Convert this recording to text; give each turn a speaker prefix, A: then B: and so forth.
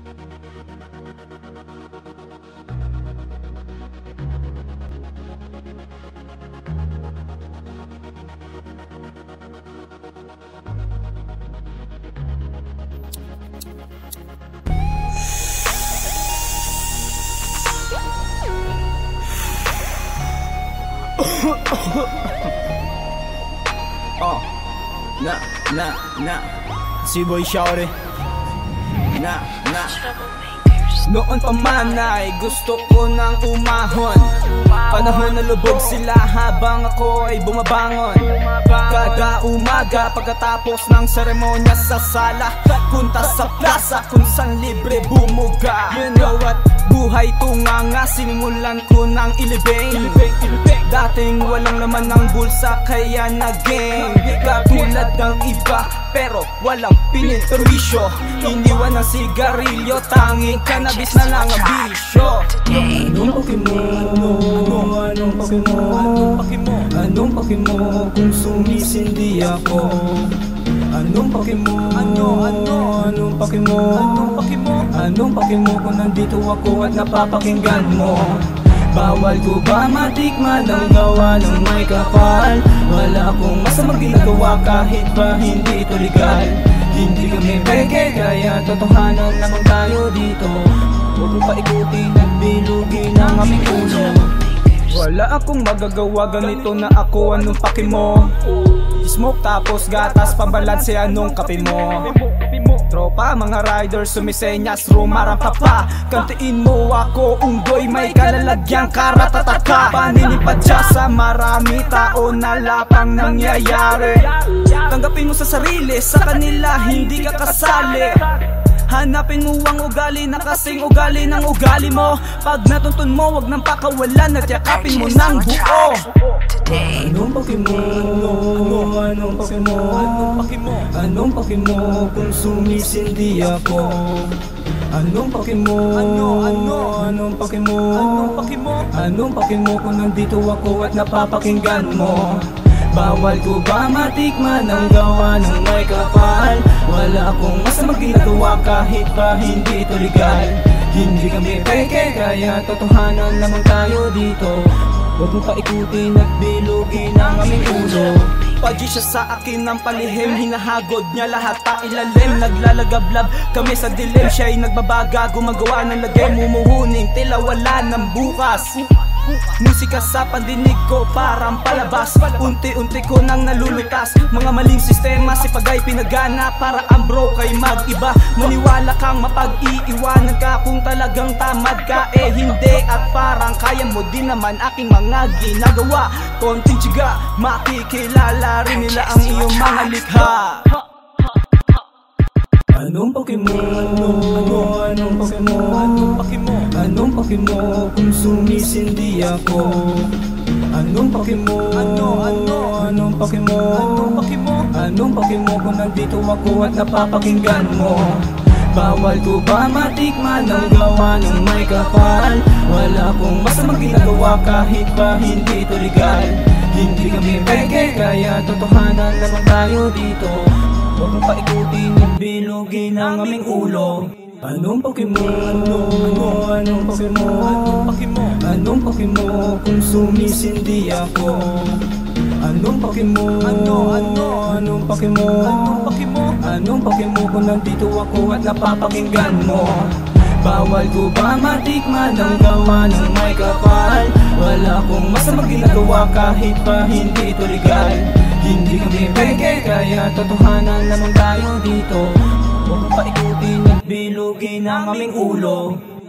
A: Si Boy Shawty. Noon pa man ay gusto ko nang umahon. Panahon na lubog sila habang ako ay bumabangon. Kada umaga pagkatapos ng seremonya sa sala, punta sa plaza kung saan libre bumuga. You know what? Buhay tunganga, sinimulan ko ng ilibing. Dating walang laman ng bulsa kaya naging katulad ng iba, pero walang piniperwisyo. Iniwan ng sigarilyo, tanging cannabis na lang ang bisyo. Anong Pokemon? Anong Pokemon? Anong Pokemon kung sumisindi ako? Anong Pokemon? Anong Pokemon? Anong Pokemon kung nandito ako at napapakinggan mo? Bawal ko ba matikman ang gawa ng may kapal? Wala akong masamang ginagawa kahit pa hindi ito legal. Hindi kami peke kaya totohanan lamang tayo dito. Huwag mo pa ikutin at bilugin ang aming ulo. Wala akong magagawa, ganito na ako, anong paki mo? Smoke tapos gatas, pambalanse, anong kape mo? Tropa, mga riders, sumisenyas, rumarampa pa. Kantiin mo ako, unggoy, may kalalagyang karatataka. Paninipad siya sa marami tao na lapang nangyayari. Tanggapin mo sa sarili, sa kanila hindi ka kasali. Hanapin mo ang ugali na kasing ugali ng ugali mo. Pag natuntun mo, wag nang pakawalan at yakapin mo ng buo. Anong Pokemon? Anong Pokemon? Anong Pokemon kung sumisindi ako? Anong Pokemon? Anong Pokemon? Anong Pokemon kung nandito ako at napapakinggan mo? Bawal ko ba matikman ang gawa ng may kapal? Wala akong masamang ginagawa kahit pa hindi ito legal. Hindi kami peke kaya totohanan lamang tayo dito. Huwag mo pa ikutin at bilugin ang aming ulo. Pagi siya sa akin ng palihim, hinahagod niya lahat pa ilalim. Naglalagablab kami sa dilim, siya'y nagbabaga, gumagawa ng lagay, mumuhuning tila wala ng bukas. Musika sa pandinig ko parang palabas, unti-unti ko nang nalulutas. Mga maling sistema si pagay pinagana para ang bro kay mag-iba. Maniwala kang mapag-iiwanan ka kung talagang tamad ka, eh hindi. At parang kaya mo din naman aking mga ginagawa. Konting tiyaga, makikilala rin nila ang iyong mga likha. Anong Pokemon? Anong Pokemon? Anong Pokemon kung sumisindi ako? Anong Pokemon? Anong Pokemon? Anong Pokemon kung nandito ako at napapakinggan mo? Bawal ko ba matikman ang gawa ng may kapal? Wala akong masamang ginagawa kahit pa hindi ito legal. Hindi kami peke kaya totohanan lamang tayo dito. Huwag mo pa ikutin at bilugin ang aming ulo. Anong Pokemon? Anong Pokemon? Anong Pokemon kung sumisindi ako? Anong Pokemon? Anong Pokemon? Anong Pokemon kung nandito ako at napapakinggan mo? Bawal ko ba matikman ang gawa ng may kapal? Wala akong masamang ginagawa kahit pa hindi ito legal. Hindi kami peke kaya totohanan lamang tayo dito. Huwag mo pa ikutin at bilugin ang aming ulo.